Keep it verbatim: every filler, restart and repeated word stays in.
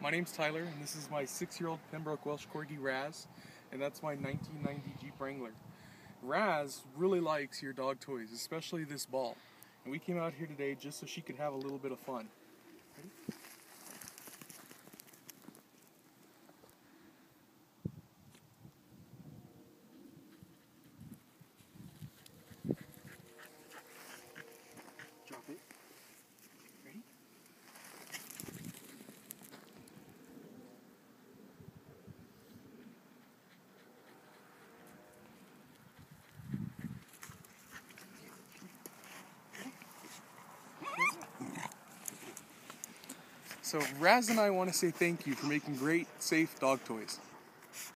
My name's Tyler, and this is my six-year-old Pembroke Welsh Corgi Raz, and that's my nineteen ninety Jeep Wrangler. Raz really likes your dog toys, especially this ball. And we came out here today just so she could have a little bit of fun. Ready? Drop it. Ready? So Raz and I want to say thank you for making great, safe dog toys.